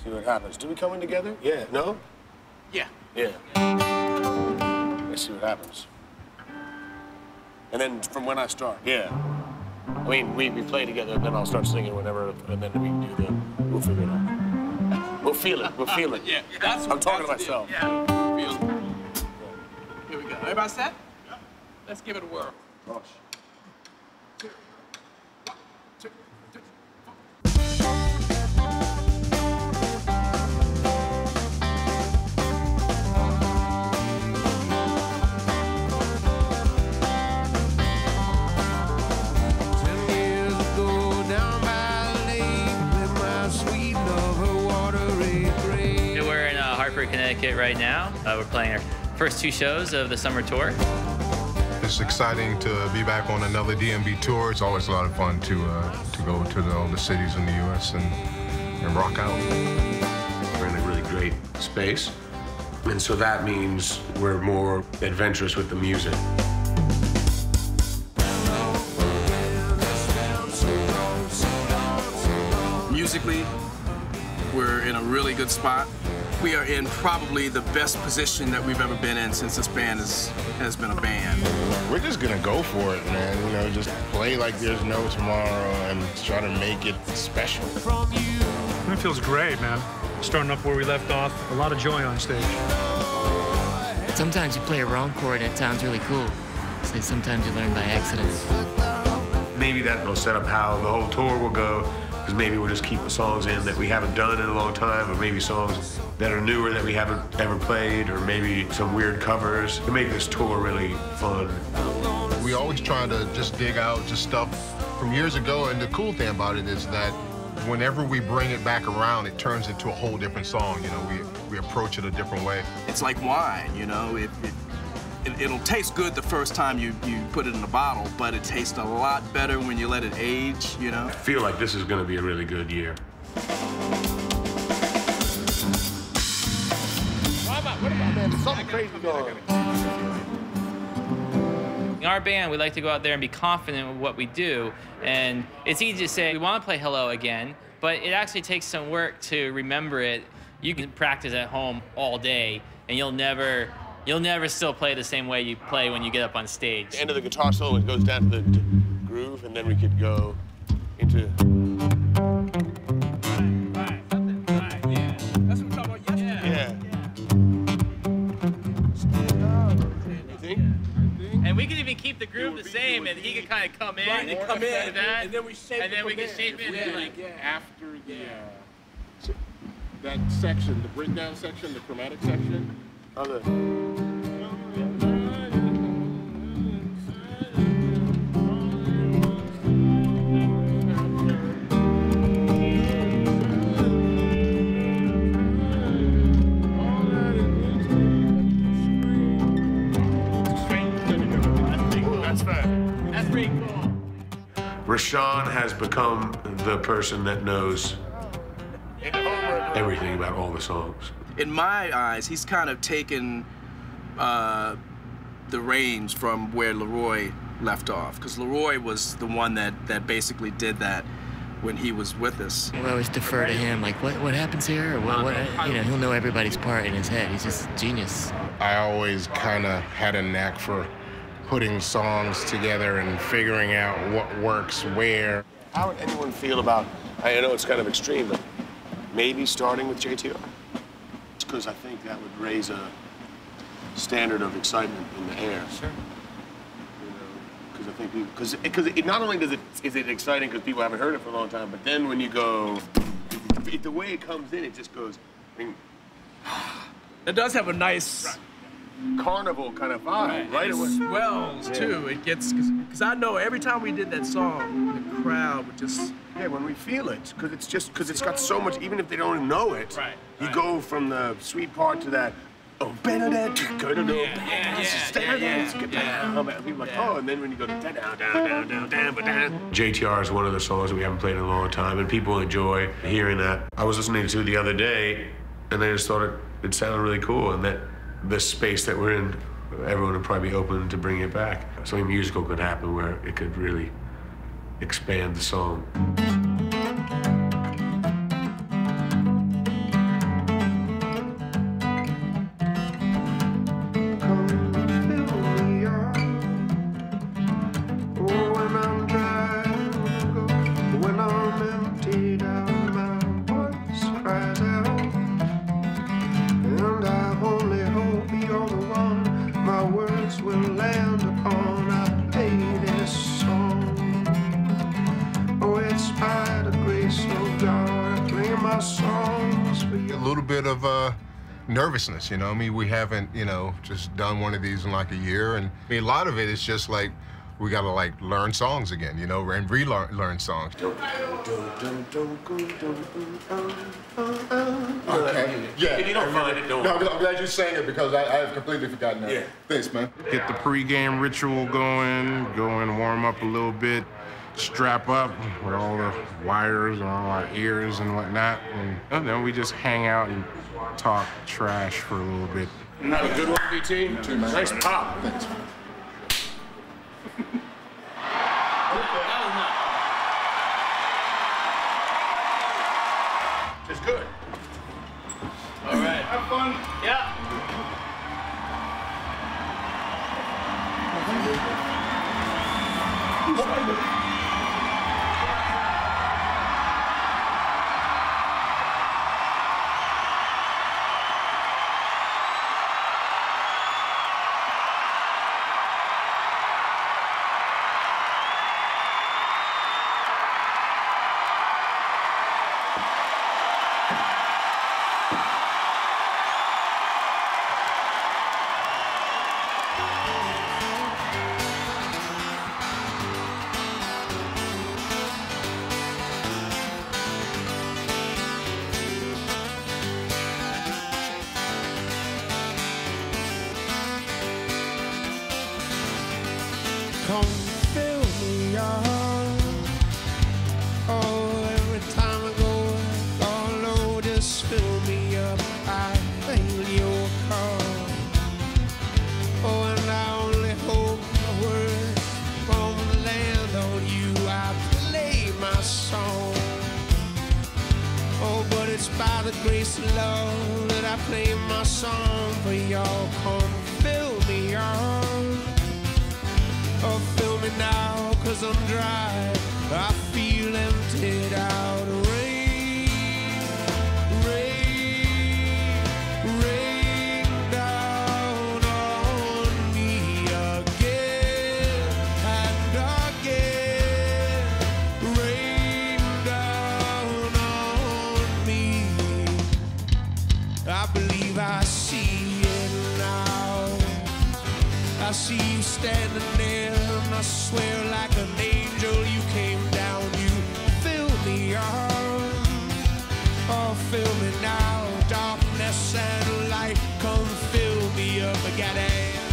See what happens. Do we come in together? Yeah. No? Yeah. Yeah. Let's see what happens. And then from when I start, yeah. I mean, we play together, and then I'll start singing whenever, and then we do we'll figure it out. We'll feel it. We'll feel it. Yeah. That's I'm talking to myself. Yeah. Feel it. Here we go. Everybody set? Yeah. Let's give it a whirl. Gosh. Hartford, Connecticut right now. We're playing our first 2 shows of the summer tour. It's exciting to be back on another DMB tour. It's always a lot of fun to go to all the cities in the U.S. and rock out. We're in a really great space, and so that means we're more adventurous with the music. Musically, we're in a really good spot. We are in probably the best position that we've ever been in since this band has been a band. We're just gonna go for it, man. You know, just play like there's no tomorrow and try to make it special. It feels great, man. Starting up where we left off, a lot of joy on stage. Sometimes you play a wrong chord and it sounds really cool. So sometimes you learn by accident. Maybe that will set up how the whole tour will go. Because maybe we'll just keep the songs in that we haven't done in a long time, or maybe songs that are newer that we haven't ever played, or maybe some weird covers to make this tour really fun. We always try to just dig out just stuff from years ago, and the cool thing about it is that whenever we bring it back around, it turns into a whole different song. You know, we approach it a different way. It's like wine, you know. It'll taste good the first time you put it in a bottle, but it tastes a lot better when you let it age, you know? I feel like this is going to be a really good year. There's something crazy going on. In our band, we like to go out there and be confident with what we do, and it's easy to say we want to play Hello again, but it actually takes some work to remember it. You can practice at home all day, and you'll never still play the same way you play when you get up on stage. The end of the guitar solo, it goes down to the groove, and then we could go into... Right, yeah. That's what we're talking about yesterday. Yeah. You think? And we could even keep the groove the same, and he could kind of come in and come in, and then we shape it, and then we can shape it. Yeah, like after the that section, the breakdown section, the chromatic section. Other. That's pretty cool. Rashawn has become the person that knows everything about all the songs. In my eyes, he's kind of taken the reins from where Leroy left off, because Leroy was the one that basically did that when he was with us. We always defer to him, like, what happens here? Or what, you know, he'll know everybody's part in his head. He's just a genius. I always kind of had a knack for putting songs together and figuring out what works where. How would anyone feel about, I know it's kind of extreme, but maybe starting with JTR? It's because I think that would raise a standard of excitement in the air. Sure. Because I think because it not only is it exciting because people haven't heard it for a long time, but then when you go, the way it comes in, it just goes. I mean, It does have a nice carnival kind of vibe, right? It swells too. It gets, because I know every time we did that song, the crowd would just. Yeah, when we feel it, because it's got so much. Even if they don't know it, you go from the sweet part to that. Oh, Benedict, go to people like, oh, and then when you go to down. JTR is one of the songs that we haven't played in a long time, and people enjoy hearing that. I was listening to it the other day, and I just thought it sounded really cool, and that this space that we're in, everyone would probably be open to bringing it back. Something musical could happen where it could really expand the song. songs for you. A little bit of nervousness, you know. I mean, we haven't, you know, just done one of these in like a year, and I mean, a lot of it is just like we gotta like learn songs again, you know, and relearn songs. Okay. Yeah. If you don't find it, don't. No, I'm glad you sang it because I have completely forgotten that. Yeah. Thanks, man. Get the pregame ritual going, go and warm up a little bit, strap up with all the wires and all our ears and whatnot, and then we just hang out and talk trash for a little bit. Not a good one, BT? Nice pop. Thanks. It's good. All right. Have fun. Yeah. Come fill me up. Oh, every time I go, oh Lord, just fill me up. I feel your call. Oh, and I only hope my words won't land on you. I play my song. Oh, but it's by the grace of love that I play my song for y'all. Come fill me up. Oh, fill me now, 'cause I'm dry. I feel emptied out. Rain, rain, rain down on me again and again. Rain down on me. I believe I see it now. I see you standing there, and I swear like an angel you came down, you filled me up. Oh, fill me now, darkness and light, come fill me up again.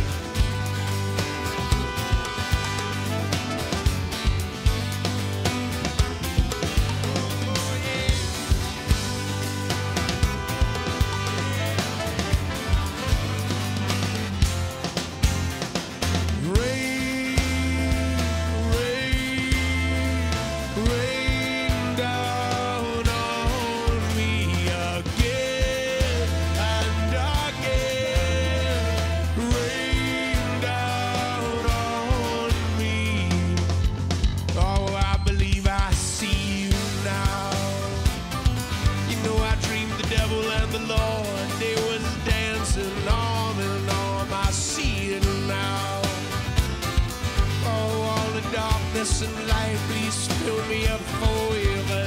And light, please fill me up forever.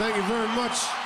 Thank you very much.